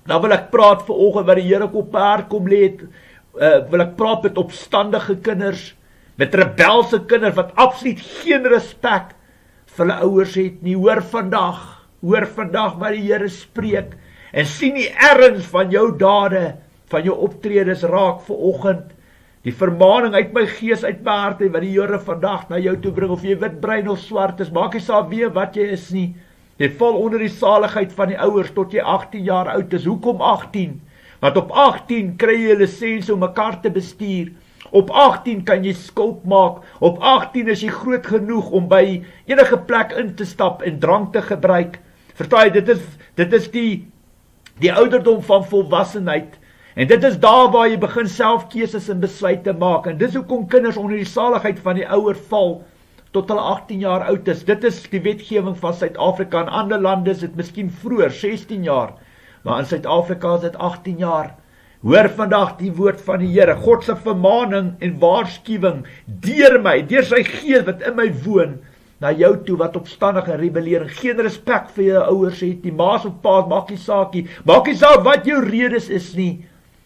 Dan wil ek praat vanoggend wat die Here op my hart kom lê het, wil ek praat met opstandige kinders, met rebelse kinders wat absoluut geen respek vir hulle ouers het nie. Hoor vandag wat die Here spreek en sien die erns van jou dade, van jou optredes raak vanoggend. Die vermaning uit my gees, uit my hart, wat die Here vandag na jou toe bring, of jy wit, bruin of swart is, maak nie saak wie wat jy is nie. Jy val onder die saligheid van die ouers tot jy 18 jaar oud is. Hoekom 18? Want op 18 kry jy lisensie om 'n kar te bestuur. Op 18 kan jy skuld maak. Op 18 is jy groot genoeg om by enige plek in te stap en drank te gebruik. Verstaan jy, dit is die ouderdom van volwassenheid. En dit is daar waar jy begin self keuses en besluite maak. En dis hoekom kinders onder die saligheid van die ouer val tot hulle 18 jaar oud is. Dit is die wetgewing van Suid-Afrika. In ander lande is dit miskien vroeër, 16 jaar. Maar in Suid-Afrika is dit 18 jaar. Hoor vandag die woord van die Here, God se vermaning en waarskuwing deur my, deur sy gees wat in my woon, na jou toe wat opstandig en rebelleer, geen respek vir jou ouers het nie, maas of paas, maak nie saak wat jou redes is nie.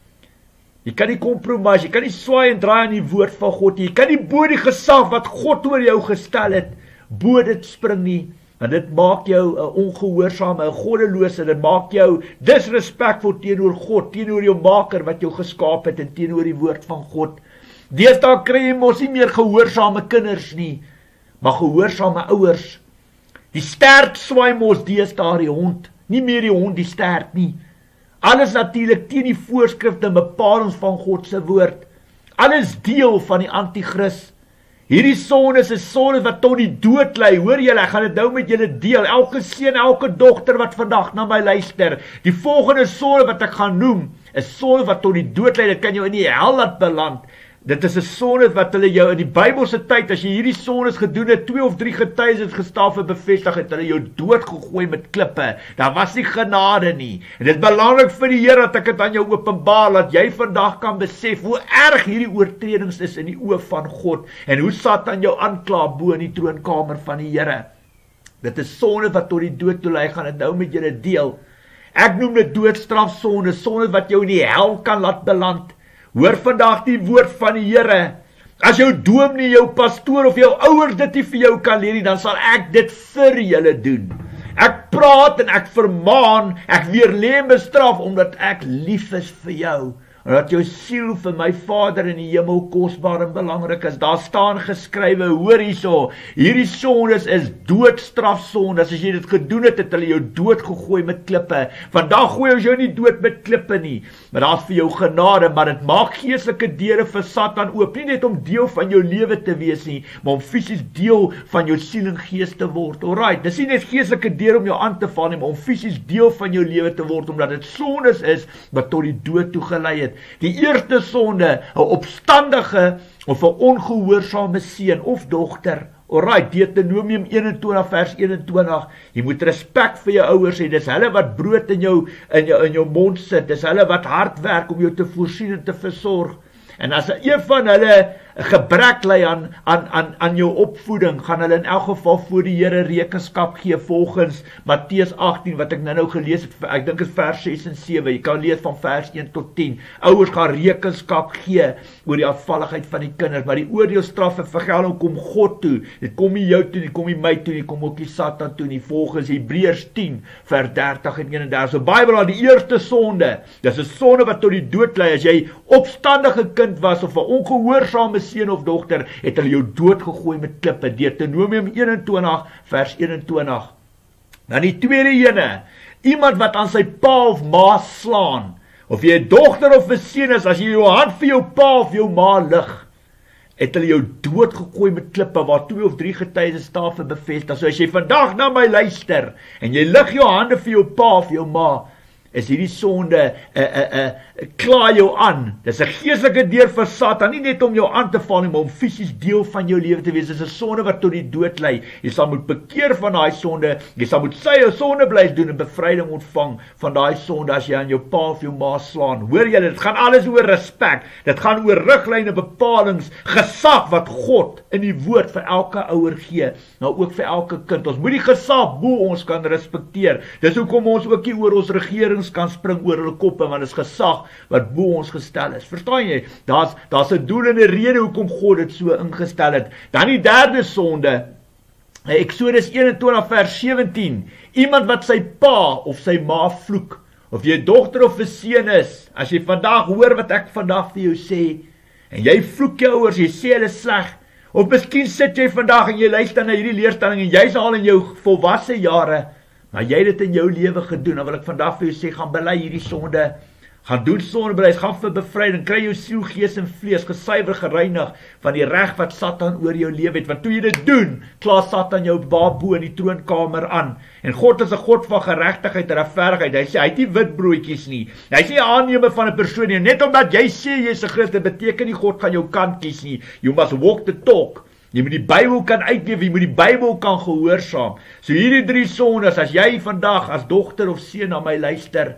Jy kan nie compromise, jy kan nie swaai en draai aan die woord van God nie, jy kan nie bo die gesag wat God oor jou gestel het, bo dit spring nie, en dit maak jou 'n ongehoorsame, 'n goddelose, dit maak jou disrespekvol teenoor God, teenoor jou maker wat jou geskaap het, en teenoor die woord van God. Deesdae kry jy mos nie meer gehoorsame kinders nie, maar gehoorsame ouers. Die stert swaai mos deesdae die hond, nie meer die hond die stert nie. Alles natuurlik teen die voorskrifte en bepalings van God se woord. Alles deel van die antichrist. Hierdie sondes is sondes wat tot die dood lei. Hoor julle, ek gaan dit nou met julle deel. Elke seun, elke dogter wat vandag na my luister. Die volgende sonde wat ek gaan noem, is sonde wat tot die dood lei. Dit kan jou in die hel laat beland. Dit is 'n sonde wat hulle jou in die Bybelse tyd, as jy hierdie sondes gedoen het, 2 of 3 getuies het gestaan vir bevestig, het hulle jou dood gegooi met klippe. Daar was nie genade nie. En dit is belangrik vir die Here dat ek dit aan jou openbaar, dat jy vandag kan besef hoe erg hierdie oortredings is in die oë van God, en hoe Satan jou aankla bo in die troonkamer van die Here. Dit is sonde wat tot die dood toe lei, gaan dit nou met julle deel. Ek noem dit doodstrafsonde, sonde wat jou in die hel kan laat beland. Hoor vandag die woord van die Here. As jou dominee, jou pastoor of jou ouers dit nie vir jou kan leer nie, dan sal ek dit vir julle doen. Ek praat en ek vermaan, ek weerlê bestraf, omdat ek lief is vir jou. En dat jou siel vir my Vader in die hemel kosbaar en belangrik is. Daar staan geskrywe, hoor hierso, hierdie sondes is doodstrafsondes. As jy dit gedoen het, het hulle jou dood gegooi met klippe. Vandag gooi ons jou nie dood met klippe nie, maar daar is vir jou genade, maar dit maak geestelike deure vir Satan oop, nie net om deel van jou lewe te wees nie, maar om fisies deel van jou siel en gees te word. Alright, dis nie net geestelike deure om jou aan te val nie, maar om fisies deel van jou lewe te word, omdat dit sondes is wat tot die dood toe gelei het. Die eerste sonde, 'n opstandige of 'n ongehoorsame seun of dogter. Alright, Deuteronomium 21 vers 21. Jy moet respek vir jou ouers hê. Dis hulle wat brood in jou mond sit. Dis hulle wat hard werk om jou te voorsien en te versorg. En as een van hulle gebrek lei aan jou opvoeding, gaan hulle in elk geval voor die Here rekenskap gee volgens Matteus 18 wat ek nou gelees het. Ek dink dit is vers 6 en 7. Jy kan lees van vers 1 tot 10. Ouers gaan rekenskap gee oor die afvalligheid van die kinders, maar die oordeelstraf en vergelding kom God toe. Dit kom nie jou toe, dit kom nie my toe, dit kom ook nie Satan toe nie, volgens Hebreërs 10 vers 30 en 31. So Bybel, die eerste sonde, dis 'n sonde wat tot die dood lei. As jy opstandige kind was of 'n ongehoorsame seun of dogter, het hulle jou dood gegooi met klippe. Deuteronomium 21 vers 21. Dan die tweede ene, iemand wat aan sy pa of ma slaan, of jy 'n dogter of 'n seun is, as jy jou hand vir jou pa of jou ma lig, het hulle jou dood gegooi met klippe, waar 2 of 3 getuies staan vir bevestig. So as jy vandag na my luister, en jy lig jou hande vir jou pa of jou ma, is hierdie sonde kla jou aan. Dis 'n geestelike deur vir Satan, nie net om jou aan te val nie, maar om fisies deel van jou lewe te wees. Dis 'n sonde wat tot die dood lei. Jy sal moet bekeer van daai sonde, jy sal moet sy sondeblys doen en bevryding ontvang van daai sonde as jy aan jou pa of jou ma slaan. Hoor julle, dit gaan alles oor respek. Dit gaan oor riglyne, bepalings, gesag wat God in die woord vir elke ouer gee, nou ook vir elke kind. Ons moet die gesag bo ons kan respekteer. Dis hoekom ons ook nie oor ons regering konings kan spring oor hulle koppe, want dit is gesag wat bo ons gestel is. Verstaan jy? Daar's 'n doel en 'n rede hoekom God dit so ingestel het. Dan die derde sonde, Exodus 21 vers 17, iemand wat sy pa of sy ma vloek, of jy dogter of 'n seun is, as jy vandag hoor wat ek vandag vir jou sê, en jy vloek jou ouers, jy sê hulle sleg, of miskien sit jy vandag en jy luister na hierdie leerstelling, en jy's al in jou volwasse jare, maar jy het dit in jou lewe gedoen, dan wil ek vandag vir jou sê, gaan bely hierdie sonde, gaan doen sondebeleid, gaan vir bevryding, kry jou siel, gees en vlees gesuiwer, gereinig van die reg wat Satan oor jou lewe het, want toe jy dit doen, klaar Satan jou bo in die troonkamer aan, en God is 'n God van geregtigheid en regverdigheid, hy sê, hy het nie wit broodjies nie, hy sê aanneem van 'n persoon nie, net omdat jy sê jy is 'n Christen, beteken nie God gaan jou kant kies nie, you must walk the talk, jy moet die Bybel kan uitleef, jy moet die Bybel kan gehoorsaam, so hierdie 3 sondes, as jy vandag as dogter of seun na my luister,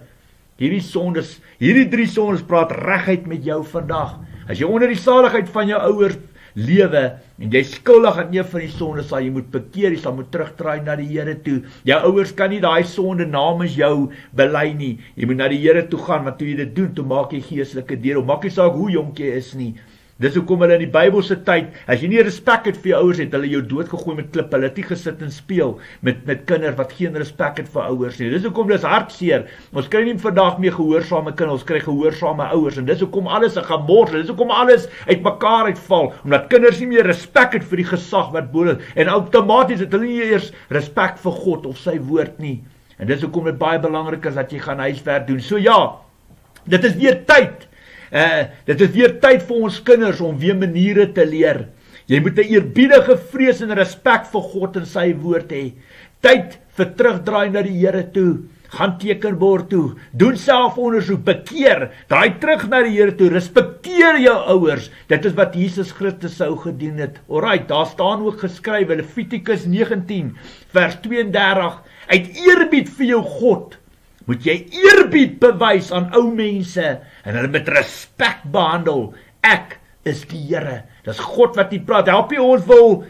hierdie 3 sondes praat regheid met jou vandag. As jy onder die saligheid van jou ouers lewe, en jy skuldig aan een van die sondes, sal jy moet bekeer, jy sal moet terugdraai na die Here toe. Jou ouers kan nie daai sonde namens jou bely nie. Jy moet na die Here toe gaan, want toe jy dit doen, toe maak jy geestelike deel, maak nie saak hoe jonk jy is nie. Dis hoekom hulle in die Bybelse tyd, as jy nie respek het vir jou ouers, het hulle jou doodgegooi met klippe, hulle het nie gesit en speel met kinders wat geen respek het vir ouers nie. Dis hoekom dis hartseer. Ons kry nie vandag meer gehoorsame kinders, ons kry gehoorsame ouers, en dis hoekom alles 'n gemors, dis hoekom alles uitmekaar uitval, omdat kinders nie meer respek het vir die gesag wat bo is, en outomaties het hulle nie eers respek vir God of sy woord nie. En dis hoekom dit baie belangrik is dat jy gaan huiswerk doen. So ja, dit is weer tyd. Dit is weer tyd vir ons kinders om weer maniere te leer. Jy moet 'n eerbiedige vrees en respek vir God en sy woord hê. Tyd vir terugdraai na die Here toe. Gaan tekenbord toe. Doen selfondersoek, bekeer. Draai terug na die Here toe. Respekteer jou ouers. Dit is wat Jesus Christus sou gedoen het. Alright, daar staan ook geskrywe Levitikus 19 vers 32. Uit eerbied vir jou God moet jy eerbied bewys aan ou mense en hulle met respek behandel. Ek is die Here. Dis God wat hier praat. Help jy ons wil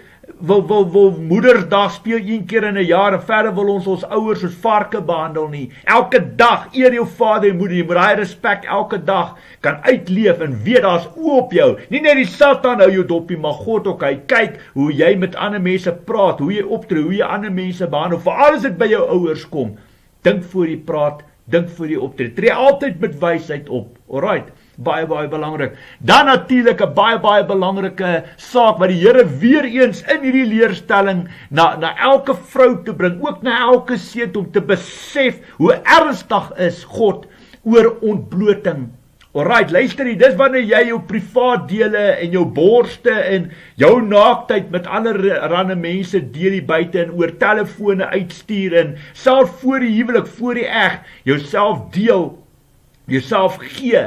Moedersdag speel 1 keer in 'n jaar en verder wil ons ouers soos varke behandel nie. Elke dag eer jou vader en moeder. Jy moet daai respek elke dag kan uitleef en weet daar's oë op jou. Nie net die Satan hou jou dopie, maar God ook. Hy kyk hoe jy met ander mense praat, hoe jy optree, hoe jy ander mense behandel. Veral as dit by jou ouers kom. Dink voor jy praat, dink voor jy optree. Tree altyd met wysheid op. Alright, baie belangrik. Dan natuurlik 'n baie belangrike saak wat die Here weer eens in hierdie leerstelling na elke vrou te bring, ook na elke seun om te besef hoe ernstig is God oor ontblooting. Alright, luister hier, dis wanneer jy jou privaat dele en jou borste en jou naaktheid met allerhande mense deel hier buite en oor telefone uitstuur en self voor die huwelik, voor die eg, jouself deel, jouself gee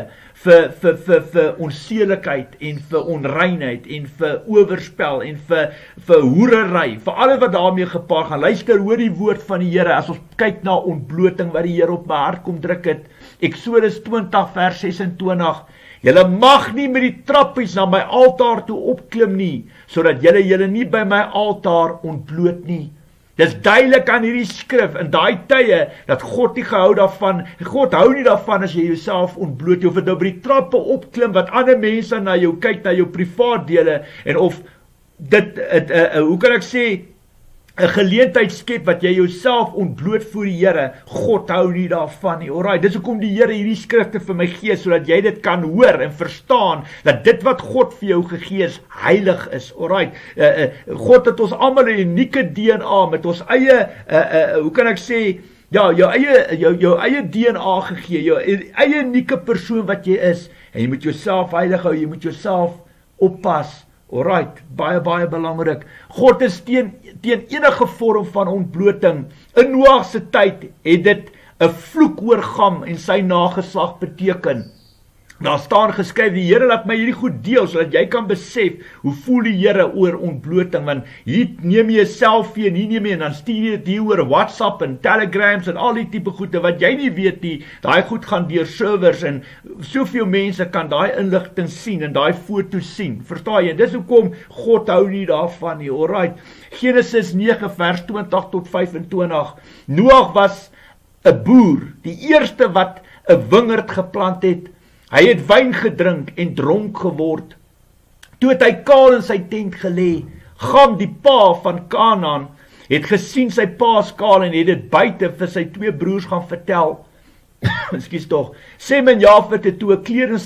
vir onseelikheid en vir onreinheid en vir oorspel en vir hoerery, vir alles wat daarmee gepaard gaan. Luister, hoor die woord van die Here as ons kyk na ontblooting wat die Here op my hart kom druk het. Exodus 20 vers 26. Julle mag nie met die trappies na my altaar toe opklim nie, sodat julle nie by my altaar ontbloot nie. Dis duidelik aan hierdie skrif in daai tye dat God nie gehou daarvan. God hou nie daarvan as jy jouself ontbloot, jy hoef dit nou by die trappe opklim wat ander mense na jou kyk, na jou privaat dele en of dit hoe kan ek sê 'n geleentheid skep wat jy jouself ontbloot voor die Here. God hou nie daarvan nie. Alright, dis hoekom die Here hierdie skrifte vir my gee sodat jy dit kan hoor en verstaan dat dit wat God vir jou gegee is heilig is. Alright, God het ons almal 'n unieke DNA met ons eie hoe kan ek sê jou eie DNA gegee, jou eie unieke persoon wat jy is en jy moet jouself heilig hou, jy moet jouself oppas. Alright, baie belangrik. God is teen enige vorm van ontblooting. In Noag se tyd het dit 'n vloek oor Gam en sy nageslag beteken. Daar staan geskryf, die Here laat my hierdie goed deel, sodat jy kan besef, hoe voel die Here oor ontblooting, want hier neem jy 'n selfie en hier neem jy en dan stuur jy dit oor WhatsApp en Telegrams en al die tipe goede, wat jy nie weet nie, daai goed gaan deur servers en soveel mense kan daai inligting sien en daai foto's sien, verstaan jy, dis hoekom God hou nie daarvan nie. Alright, Genesis 9 vers 20 tot 25, Noag was 'n boer, die eerste wat 'n wingerd geplant het. Hy het wyn gedrink en dronk geword. Toe het hy kaal in sy tent gelê. Gam, die pa van Kanaan, het gesien sy pa is kaal en het dit buite vir sy 2 broers gaan vertel. Ekskuus tog. Sem en Jafet het toe 'n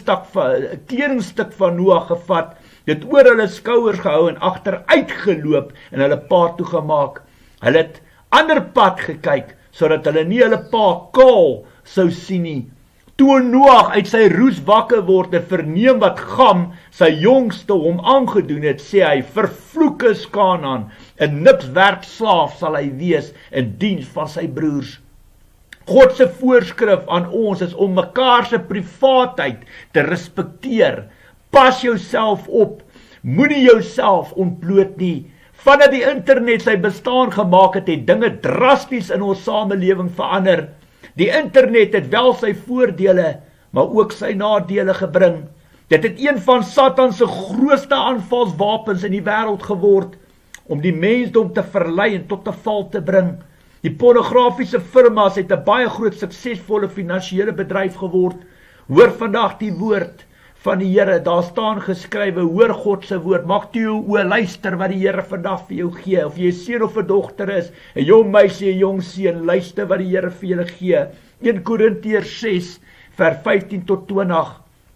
kledingstuk van Noag gevat, dit oor hulle skouers gehou en agteruit geloop en hulle pa toegemaak. Hulle het ander pad gekyk, sodat hulle nie hulle pa kaal sou sien nie. Toe Noag uit sy roes wakker word en verneem wat Gam, sy jongste, hom aangedoen het, sê hy, vervloek is Kanaan, 'n niks werd slaaf sal hy wees in diens van sy broers. God se voorskrif aan ons is om mekaar se privaatheid te respekteer. Pas jouself op, moenie jouself ontbloot nie. Vandat die internet sy bestaan gemaak het, het dinge drasties in ons samelewing verander. Die internet het wel sy voordele, maar ook sy nadele gebring. Dit het een van Satan se grootste aanvalswapens in die wêreld geword, om die mensdom te verlei en tot 'n val te bring. Die pornografiese firmas het 'n baie groot suksesvolle finansiële bedryf geword. Hoor vandag die woord van die Here, daar staan geskrywe, hoor God se woord, maak toe jou oë luister wat die Here vandag vir jou gee, of jy 'n seun of 'n dogter is, 'n jong meisie, 'n jong seun, luister wat die Here vir julle gee. 1 Korintiërs 6, vers 15 tot 20.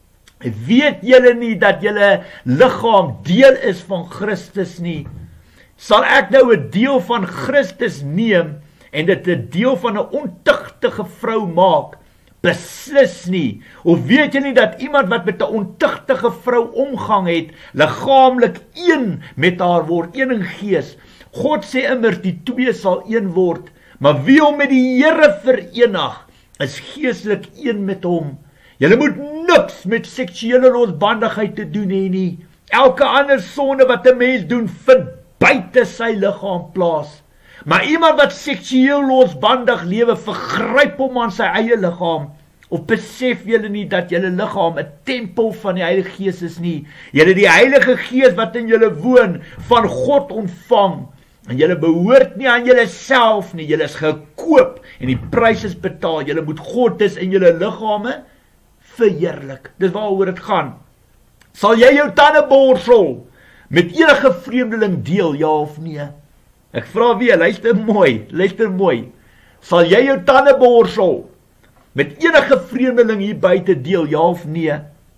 Weet julle nie dat julle liggaam deel is van Christus nie? Sal ek nou 'n deel van Christus neem en dit 'n deel van 'n ontuchtige vrou maak? Beslis nie. Of weet jy nie dat iemand wat met 'n ontuchtige vrou omgang het, liggaamlik een met haar word, een in gees? God sê immers die 2 sal een word, maar wie hom met die Here verenig, is geestelik een met hom. Julle moet niks met seksuele losbandigheid te doen hê nie. Elke ander sonde wat 'n mens doen, vind buite sy liggaam plaas. Maar iemand wat seksueel losbandig lewe, vergryp hom aan sy eie liggaam. Of besef julle nie dat julle liggaam 'n tempel van die Heilige Gees is nie? Julle die Heilige Gees wat in julle woon, van God ontvang. En julle behoort nie aan julle self nie, julle is gekoop en die prys is betaal. Julle moet God dus in julle liggame verheerlik. Dis waaroor dit gaan. Sal jy jou tandeborsel met enige vreemdeling deel, ja of nee? Ek vra weer, luister mooi. Sal jy jou tandeborsel met enige vreemdeling hier buite deel, ja of nee?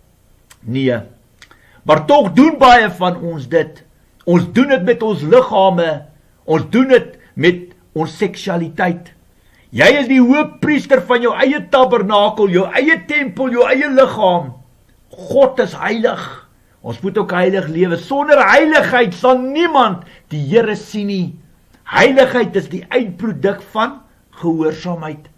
Nee. Maar tog doen baie van ons dit. Ons doen dit met ons liggame. Ons doen dit met ons seksualiteit. Jy is die hoëpriester van jou eie tabernakel, jou eie tempel, jou eie liggaam. God is heilig. Ons moet ook heilig lewe. Sonder heiligheid sal niemand die Here sien nie. Heiligheid is die eindproduk van gehoorsaamheid.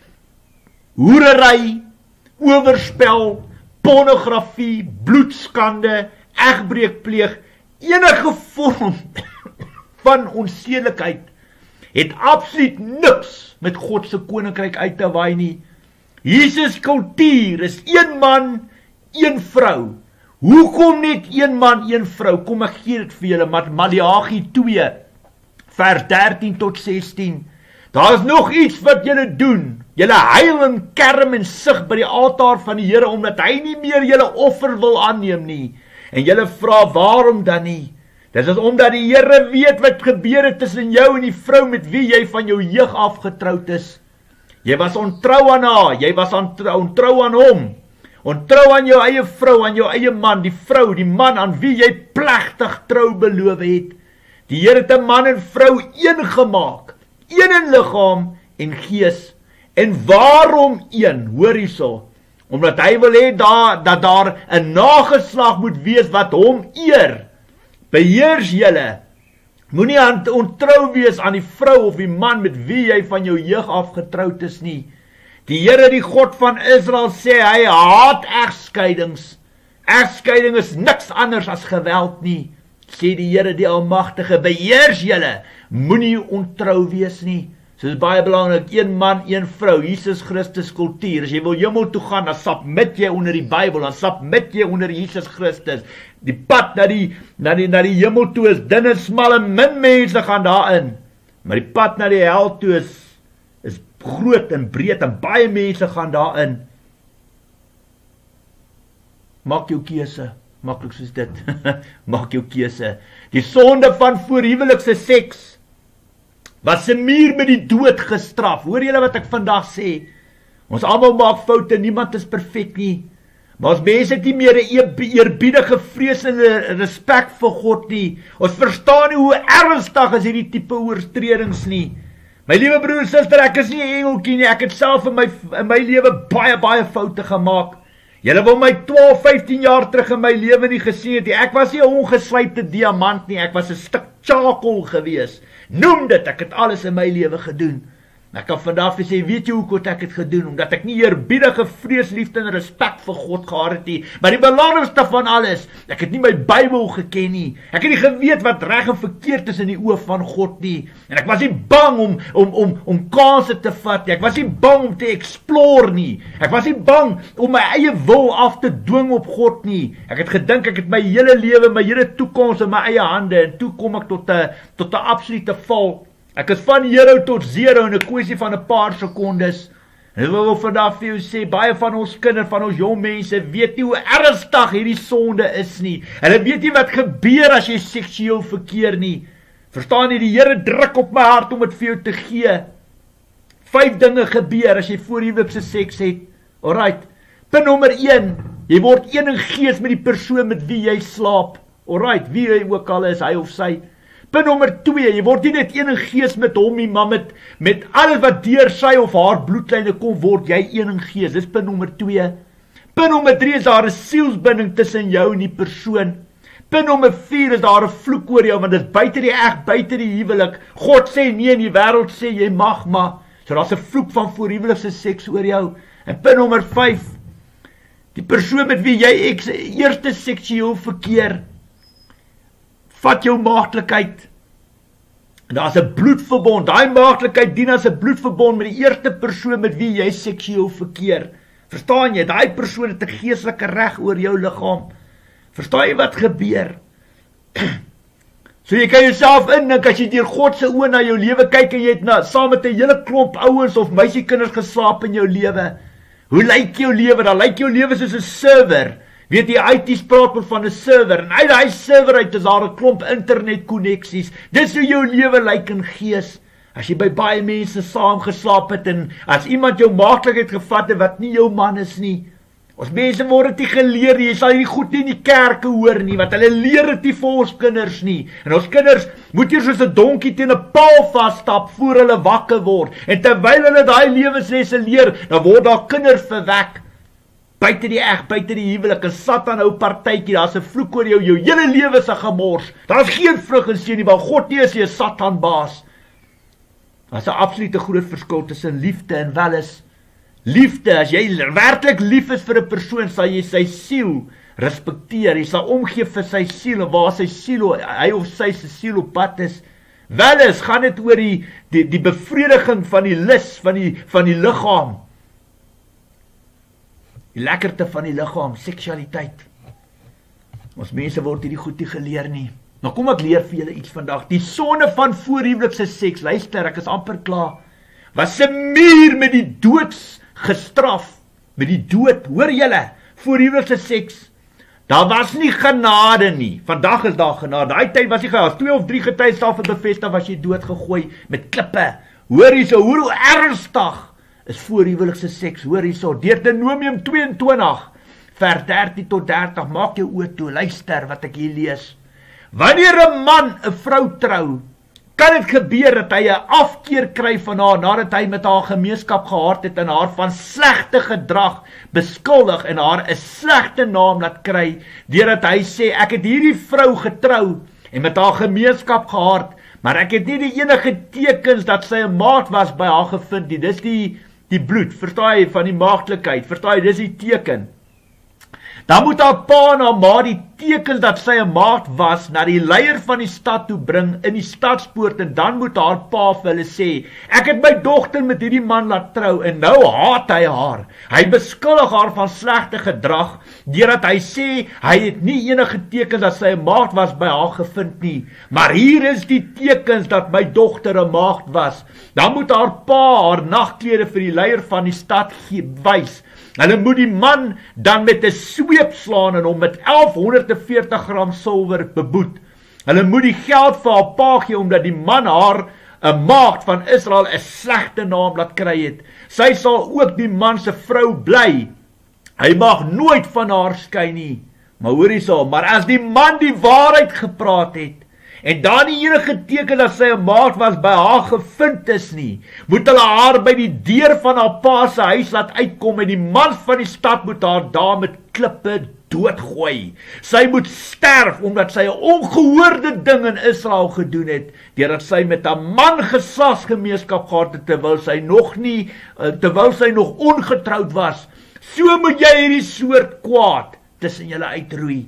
Hoerery, oorspel, pornografie, bloedskande, egbreekpleeg, enige vorm van onsedelikheid het absoluut niks met God se koninkryk uit te waai nie. Jesus kultuur is een man, een vrou. Hoekom net een man, een vrou? Kom ek gee dit vir julle, Maleagi 2, vers 13 tot 16. Daar is nog iets wat julle doen. Julle huil en kerm en sug by die altaar van die Here, omdat hy nie meer julle offer wil aanneem nie. En julle vra, waarom dan nie? Dit is omdat die Here weet wat gebeur het tussen jou en die vrou met wie jy van jou jeug af getroud is. Jy was ontrou aan haar, jy was ontrou aan hom. Ontrou aan jou eie vrou, aan jou eie man, die vrou, die man aan wie jy plegtig trou beloof het. Die Here het 'n man en vrou een gemaak, een in liggaam en gees. En waarom een? Hoor hierso. Omdat hy wil hê dat daar 'n nageslag moet wees wat hom eer. Beheers julle. Moenie ontrou wees aan die vrou of die man met wie jy van jou jeug af getroud is nie. Die Here, die God van Israel, sê hy haat egskeidings. Egskeiding is niks anders as geweld nie. Sê die Here die Almagtige, beheers julle. Moenie ontrou wees nie. So is baie belangrik, een man, een vrou, Jesus Christus kultuur. As jy wil hemel toe gaan, dan submit jy onder die Bybel, dan submit jy onder Jesus Christus. Die pad na die hemel toe is dun en smal en min mense gaan daarin. Maar die pad na die hel toe is groot en breed en baie mense gaan daarin. Maak jou keuse, maklik soos dit. Maak jou keuse. Die sonde van voorhuwelikse seks was 'n muur met die dood gestraf. Hoor julle wat ek vandag sê? Ons almal maak foute, niemand is perfek nie. Maar ons mense het nie meer 'n eerbiedige vreesende respek vir God nie. Ons verstaan nie hoe ernstig is hierdie tipe oortredings nie. My liewe broer en suster, ek is nie 'n engeltjie nie. Ek het self in my lewe baie foute gemaak. Julle wil my 12, 15 jaar terug in my lewe nie gesien het nie. Ek was nie 'n ongeslypte diamant nie. Ek was 'n stuk charcoal gewees. Noem dit, ek het alles in my lewe gedoen. Ek kan vandag vir sê, weet jy hoekom ek het gedoen? Omdat ek nie eerbiedige vrees, liefde en respek vir God gehad het nie. Maar die belangrikste van alles, ek het nie my Bybel geken nie. Ek het nie geweet wat reg en verkeerd is in die oë van God nie. En ek was nie bang om kansse te vat nie. Ek was nie bang om te explore nie. Ek was nie bang om my eie wil af te dwing op God nie. Ek het gedink ek het my hele lewe, my hele toekoms in my eie hande, en toe kom ek tot 'n absolute val. Ek is van 0 tot 0 in 'n kwessie van 'n paar sekondes. En ek wil vandag vir jou sê, baie van ons kinders, van ons jong mense, weet nie hoe ernstig hierdie sonde is nie. Hulle weet nie wat gebeur as jy seksueel verkeer nie. Verstaan jy, die Here druk op my hart om dit vir jou te gee. 5 dinge gebeur as jy voorhuwelikse seks het. Alright. Punt nommer 1, jy word een in gees met die persoon met wie jy slaap. Alright, wie hy ook al is, hy of sy. Punt nommer 2, jy word nie net een in gees met hom nie, maar met alles wat deur sy of haar bloedlyne kom, word jy een in gees. Dis punt nommer 2. Punt nommer 3 is daar 'n sielsbinding tussen jou en die persoon. Punt nommer 4 is daar 'n vloek oor jou, want dit is buite die eg, buite die huwelik. God sê nee en die wêreld sê jy mag maar. So daar's 'n vloek van voorhuwelikse seks oor jou. En punt nommer 5, die persoon met wie jy eerste seksueel verkeer, vat jou maagdelikheid. En daar's 'n bloedverbond. Daai maagdelikheid dien as 'n bloedverbond met die eerste persoon met wie jy seksueel verkeer. Verstaan jy? Daai persoon het 'n geestelike reg oor jou liggaam. Verstaan jy wat gebeur? So jy kan jouself indink as jy deur God se oë na jou lewe kyk en jy het saam met 'n hele klomp ouens of meisiekinders geslaap in jou lewe. Hoe lyk jou lewe? Dan lyk jou lewe soos 'n server. Weet jy, IT's praat van 'n server, en uit daai server uit is daar 'n klomp internetkoneksies. Dis hoe jou lewe lyk in gees. As jy by baie mense saam geslaap het, en as iemand jou maagdelikheid gevat het wat nie jou man is nie. Ons mense word dit nie geleer nie. Jy sal hierdie goed nie in die kerke hoor nie, want hulle leer dit nie vir ons kinders nie. En ons kinders moet hier soos 'n donkie teen 'n paal vasstap voor hulle wakker word. En terwyl hulle daai lewenslesse leer, dan word daar kinders verwek. Buite die eg, buite die huwelik, 'n Satan hou partytjie, daar's 'n vloek oor jou hele lewe se gemors. Daar's geen vrug en seën nie, want God nie is 'n Satan baas. Daar's 'n absolute groot verskil tussen liefde en welis. Liefde, as jy werklik lief is vir 'n persoon, sal jy sy siel respekteer. Jy sal omgee vir sy siel, en waar sy siel, hy of sy se siel op pad is. Welis gaan dit oor die bevrediging van die lus van die liggaam. Die lekkerte van die liggaam, seksualiteit. Ons mense word hierdie goed nie geleer nie. Nou kom ek leer vir julle iets vandag. Die sonde van voorhuwelikse seks, luister, ek is amper klaar, was 'n muur met die doods gestraf. Met die dood, hoor julle, voorhuwelikse seks. Daar was nie genade nie. Vandag is daar genade. Daai tyd was nie genade. 2 of 3 getuies daarvan bevestig, was jy doodgegooi met klippe. Hoor hierso, hoor hoe ernstig is voorhuwelikse seks. Hoor hierso, Deuteronomium 22 vers 13 tot 30. Maak jou oë toe, luister wat ek hier lees. Wanneer 'n man 'n vrou trou, kan dit gebeur dat hy 'n afkeer kry van haar nadat hy met haar gemeenskap gehad het en haar van slegte gedrag beskuldig en haar 'n slegte naam laat kry, deurdat hy sê, ek het hierdie vrou getrou en met haar gemeenskap gehad, maar ek het nie die enige tekens dat sy 'n maat was by haar gevind nie. Dis die bloed, verstaan jy, van die maagdelikheid, verstaan jy, dis die teken. Dan moet haar pa en haar ma die tekens dat sy 'n maagd was na die leier van die stad toe bring in die stadspoort en dan moet haar pa vir hulle sê, ek het my dogter met hierdie man laat trou en nou haat hy haar. Hy beskuldig haar van slegte gedrag deurdat hy sê hy het nie enige tekens dat sy 'n maagd was by haar gevind nie. Maar hier is die tekens dat my dogter 'n maagd was. Dan moet haar pa haar nagklede vir die leier van die stad wys. Hulle moet die man dan met 'n sweep slaan en hom met 1140 gram silwer beboet. Hulle moet die geld vir haar pa gee omdat die man haar 'n maagd van Israel 'n slegte naam laat kry het. Sy sal ook die man se vrou bly. Hy mag nooit van haar skei nie. Maar hoor hierso, maar as die man die waarheid gepraat het en daar nie enige teken dat sy 'n maagd was by haar gevind is nie, moet hulle haar by die deur van haar pa se huis laat uitkom en die man van die stad moet haar daar met klippe doodgooi. Sy moet sterf omdat sy 'n ongehoorde ding in Israel gedoen het, deurdat sy met 'n man geslagsgemeenskap gehad het terwyl sy nog ongetroud was. So moet jy hierdie soort kwaad tussen julle uitroei.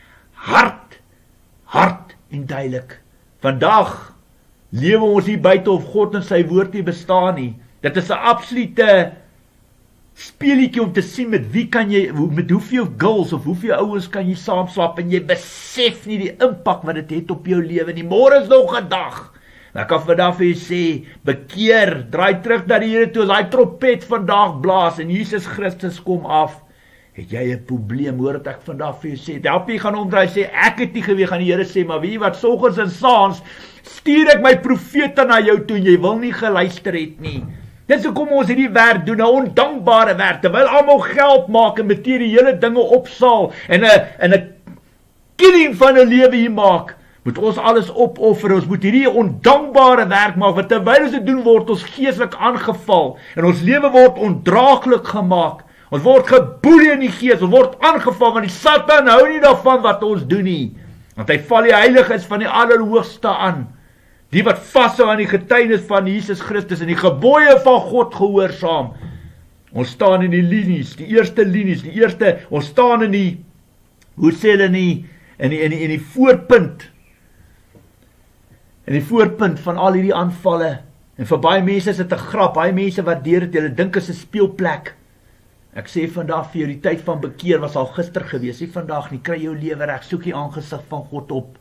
Hard en duidelik. Vandag lewe ons hier buite of God en sy woord nie bestaan nie. Dit is 'n absolute speelietjie om te sien met wie kan jy, met hoeveel girls of hoeveel ouens kan jy saamslaap en jy besef nie die impak wat dit het op jou lewe nie. Môre is nog 'n dag. Ek kan vandag vir jou sê, bekeer, draai terug na die Here toe, daai trompet vandag blaas en Jesus Christus kom af. Het jy 'n probleem, hoor dat ek vandag vir jou sê, die help jy gaan omdraai sê, ek het nie geweeg, gaan die Here sê, maar weet jy wat, soggens en saans, stuur ek my profete na jou toe, en jy wil nie geluister het nie. Dit hoekom ons hierdie werk doen, 'n ondankbare werk, terwyl almal geld maak en materiële dinge opsaal, en 'n killing van 'n lewe hier maak, moet ons alles opoffer, ons moet hierdie ondankbare werk maak, want terwyl ons dit doen, word ons geestelik aangeval, en ons lewe word ondraaglik gemaak. Ons word geboelie in die gees, ons word aangeval, want die Satan hou nie daarvan wat ons doen nie. Want hy val die heiliges van die Allerhoogste aan. Die wat vashou aan die getuienis van Jesus Christus en die gebooie van God gehoorsaam. Ons staan in die linies, die eerste linies, ons staan in die, hoe sê hulle nie, in die voorpunt. In die voorpunt van al hierdie aanvalle. En vir baie mense is dit 'n grap, baie mense waardeer dit, hulle dink is 'n speelplek. Ek sê vandag vir jou, die tyd van bekeer was al gister gewees, nie vandag nie, kry jou lewe reg, soek die aangesig van God op.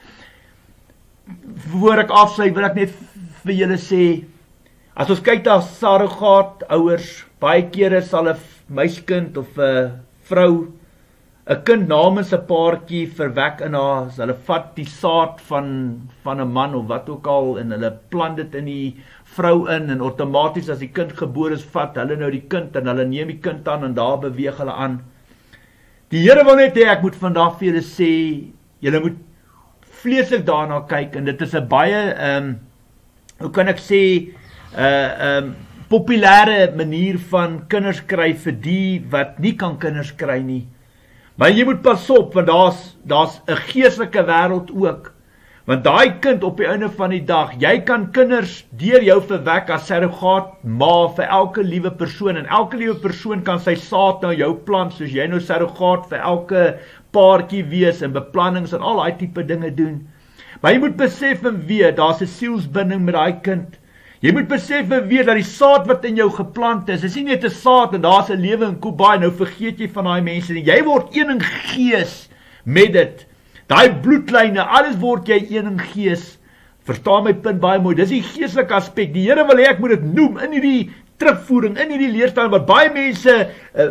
Voor ek afsluit, wil ek net vir julle sê, as ons kyk na surrogaat ouers, baie kere sal 'n meiskind of 'n vrou 'n kind namens 'n paartjie verwek in haar, hulle vat die saad van 'n man of wat ook al, en hulle plant dit in die vrou in, en outomaties as die kind gebore is, vat hulle nou die kind, en hulle neem die kind aan, en daar beweeg hulle aan. Die Here wil net hê, ek moet vandag vir julle sê, julle moet vleeslik daarna kyk, en dit is 'n baie, hoe kan ek sê, populêre manier van kinders kry vir die wat nie kan kinders kry nie. Maar jy moet pas op, want daar's 'n geestelike wêreld ook. Want daai kind op die einde van die dag, jy kan kinders deur jou verwek as surrogaat ma vir elke liewe persoon, en elke liewe persoon kan sy saad na jou plant, soos jy nou surrogaat vir elke paartjie wees, en beplannings en al daai tipe dinge doen. Maar jy moet besef en weet, daar's 'n sielsbinding met daai kind. Jy moet besef en weet dat die saad wat in jou geplant is nie net 'n saad en daar's 'n lewe in Kobai, nou vergeet jy van daai mense nie. Jy word een in gees met dit. Daai bloedlyne, alles word jy een in gees. Verstaan my punt baie mooi. Dis die geestelike aspek. Die Here wil hê ek moet dit noem in hierdie terugvoering, in hierdie leerstyl, want baie mense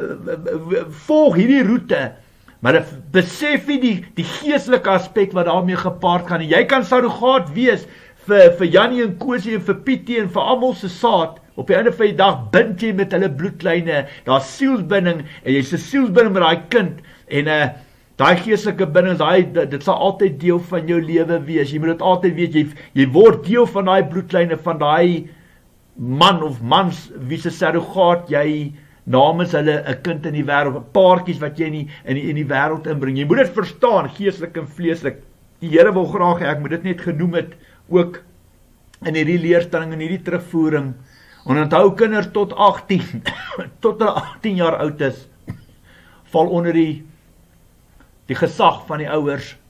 volg hierdie roete. Maar besef nie die geestelike aspek wat daarmee gepaard gaan. En jy kan surrogaat wees vir Jannie en Kosie en vir Pietie en vir almal se saad. Op die einde van die dag bind jy met hulle bloedlyne. Daar's sielsbinding en jy's 'n sielsbinding met daai kind. En daai geestelike binding, dit sal altyd deel van jou lewe wees. Jy moet dit altyd weet, jy word deel van daai bloedlyne van daai man of mans wie se surrogaat jy namens hulle 'n kind in die wêreld, paartjies wat jy in die wêreld inbring. Jy moet dit verstaan, geestelik en vleeslik. Die Here wil graag hê ek moet dit net genoem het, ook in hierdie leerstelling, in hierdie terugvoering. En onthou kinders tot 18, tot hulle 18 jaar oud is, val onder die die gesag van die ouers